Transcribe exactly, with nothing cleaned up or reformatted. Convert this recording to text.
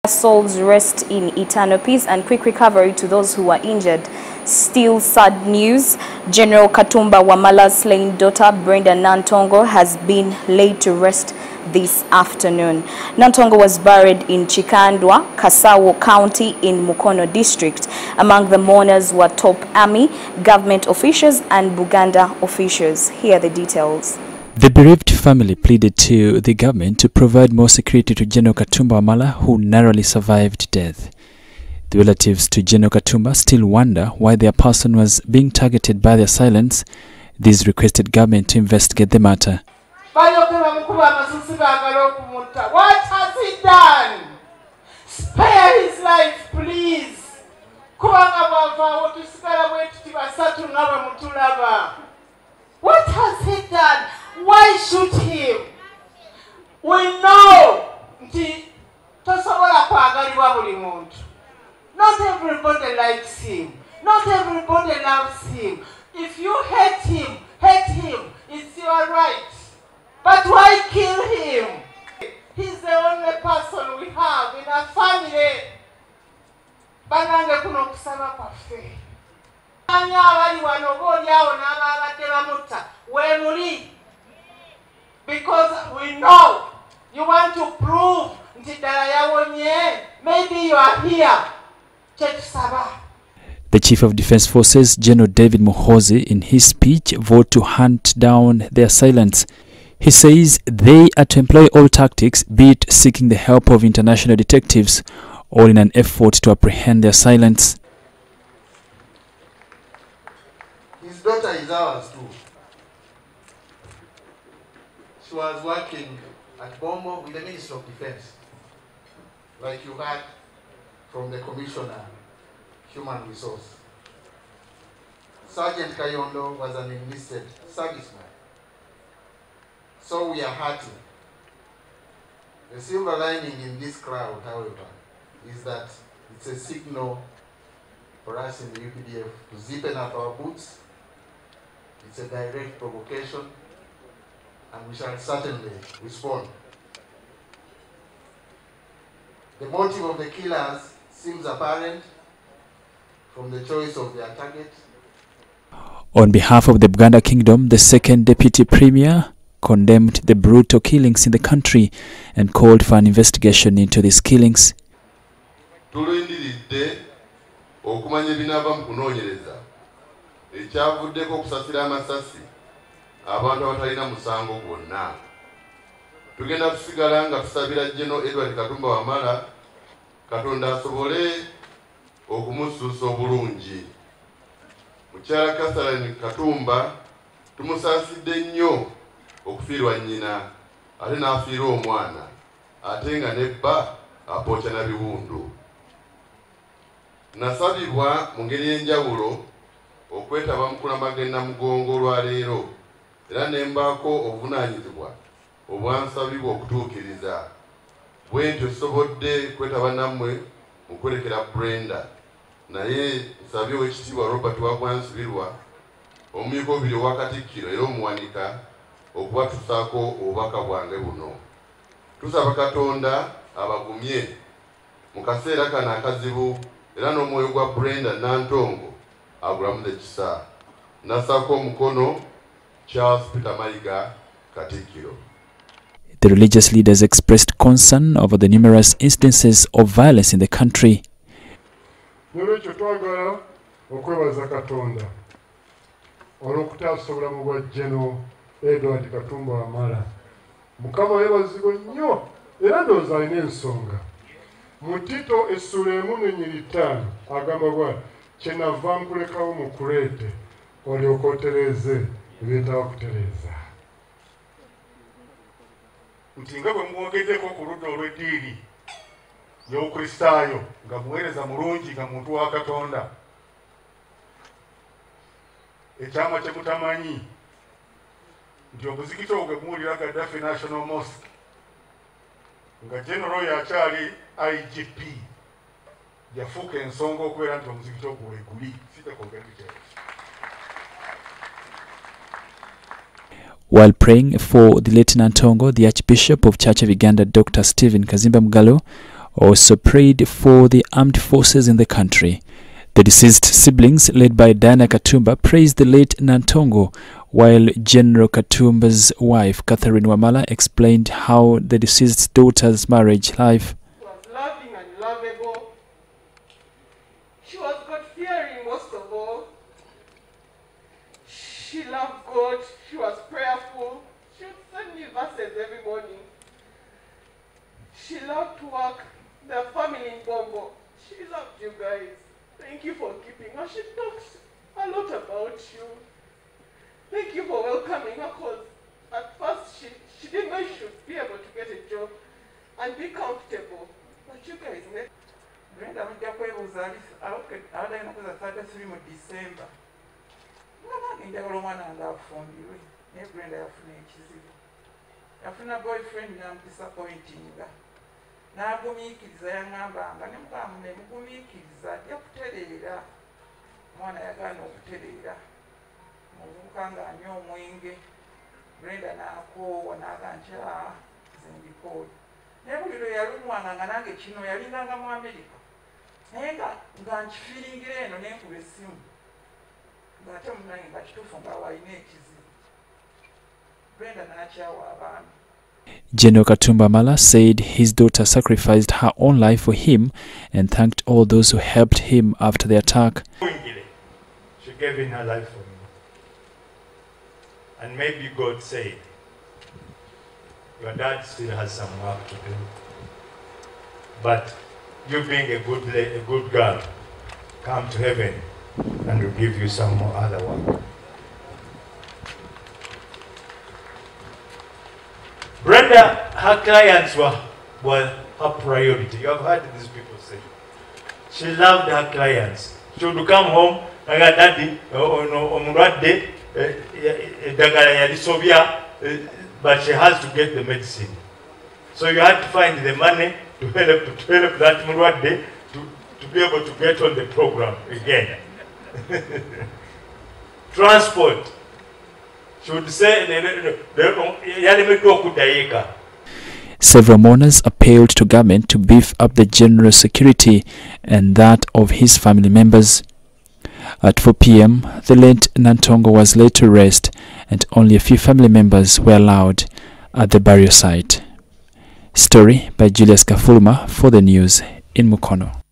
Souls rest in eternal peace and quick recovery to those who were injured. Still sad news. General Katumba Wamala's slain daughter Brenda Nantongo has been laid to rest this afternoon. Nantongo was buried in Chikandwa, Kasawo County in Mukono district. Among the mourners were top army, government officials and Buganda officials. Here are the details. The bereaved family pleaded to the government to provide more security to General Katumba Wamala, who narrowly survived death. The relatives to General Katumba still wonder why their person was being targeted by the assailants. These requested government to investigate the matter. What has he done? Spare his life, please. What has he done? Why shoot him? We know not everybody likes him. Not everybody loves him. If you hate him, hate him. It's your right. But why kill him? He's the only person we have in our family. Banange kuno kusaba kwafe. Anya abali wano boli awo n'ababatera mutta. We muri. Because we know you want to prove ntidala yawonye. Maybe you are here. Check Saba. The Chief of Defense Forces, General David Muhoozi, in his speech, vowed to hunt down the assailants. He says they are to employ all tactics, be it seeking the help of international detectives, all in an effort to apprehend the assailants. His daughter is ours too. She was working at Bombo with the Minister of Defense, like you had from the Commissioner, Human Resource. Sergeant Kayondo was an enlisted serviceman. So we are hurting. The silver lining in this crowd, however, is that it's a signal for us in the U P D F to zippen up our boots. It's a direct provocation, and we shall certainly respond. The motive of the killers seems apparent from the choice of their target. On behalf of the Buganda Kingdom, the second Deputy Premier condemned the brutal killings in the country and called for an investigation into these killings. Tulindiridde okumanya ebinaava mu kunoonyereza ekyavuddeko okusasira amasasi abantu abatalina musango gwonna. Tugenda tusigala nga tusabira General Edward Katumba Wamala Katonda asobole okumusuusa obulungi. Mukyala Catherine Katumba tumusaasidde nnyo okufiirwa nnyina ate n'afiira omwana ate nga nebba apookya na biwundu. Nasabibwa mu ngeri y'enjawulo okwetaba mu kulamaga Namugongo olwaleero era ne mbaako obuvunaanyizibwa obwansabibwa okutuukiriza. Bwentyo sobodde kwetaba nammwe mu kwolekera Brenda naye nsabye Oweekitiibwa Robert Wagwansubirwa omumyuka obubiri owa Katikkiro era omuwanika okubatusaako obubaka bwange buno. Tusaba Katonda abagumye mu kaseera kano akazibu era n'omwoyo gwa Brenda Nantongo agulamuze ekisa. Nasaako omukono Charles Peter Mayiga Katikkiro. The religious leaders expressed concern over the numerous instances of violence in the country. Nolwekyo twagala okwebaza Katonda olw'okutaasa obulamu bwa General Edward Katumba Wamala. Mukama yeebazibwe nnyo era ndowooza alina ensonga. Mu Tito essula emu n'ennyiri ttaano agamba bw'ati kyenava nkulekawo mu Kuleete olyoke otereeze ebyetaaga kutereeza. Nti nga bwe mwongeddeko ku ludda olw'eddiini y'Obukristaayo nga muweereza mulungi nga muntu wa Katonda, ekyama kye mutamanyi nti omuzikiti ogwo gwe muwulira Gaddafi National Mosque nga General yakyali I G P yafuuka ensonga okubeera nti omuzikiti ogwo weeguli. While praying for the late Nantongo, the Archbishop of Church of Uganda, Doctor Stephen Kazimba Mugalo, also prayed for the armed forces in the country. The deceased siblings, led by Diana Katumba, praised the late Nantongo, while General Katumba's wife, Catherine Wamala, explained how the deceased daughter's marriage life was loving and lovable. She was God-fearing most of all. She loved God. She was prayerful. She would send me verses every morning. She loved to work. The family in Bombo. She loved you guys. Thank you for keeping her. She talks a lot about you. Thank you for welcoming her, because at first she, she didn't know she should be able to get a job and be comfortable. But you guys, ne? Brenda mujja kwebuuza abadde nakuza Saturday three mu December. Nga njagala omwana wange afumbirwe naye Brenda yafuna ekizibu. Yafuna boyfriend n'amudisappointinga. N'agumiikiriza yaŋŋambanga ne mukaamu ne mugumiikiriza ajja kutereera. Omwana yagaana okutereera. Muvubuka ng'anywa omwenge. Brenda n'akoowa n'aga nti aa nze mbikooye. Naye buli lwe yalumwanga nga nange kino yalinganga mu Amerika. Naye nga nkifiiringira eno n'enkuba essimu. Ng'ate munnange nga kituufu nga walina ekizibu. Brenda n'akyawa abaana. General Katumba Wamala said his daughter sacrificed her own life for him and thanked all those who helped him after the attack. She gave in her life for me. And maybe God said, your dad still has some work to do. But you being a good, a good girl, come to heaven and we'll give you some more other work. Brenda, her clients were, were her priority. You have heard these people say. She loved her clients. She would come home, and her daddy, omulwadde, eddagala yalisobya, but she has to get the medicine. So you had to find the money to help, to help that mulwadde to, to be able to get on the program again. Transport. She would say, several mourners appealed to government to beef up the general security and that of his family members. At four p m, the late Nantongo was laid to rest and only a few family members were allowed at the burial site. Story by Julius Kafuluma for the news in Mukono.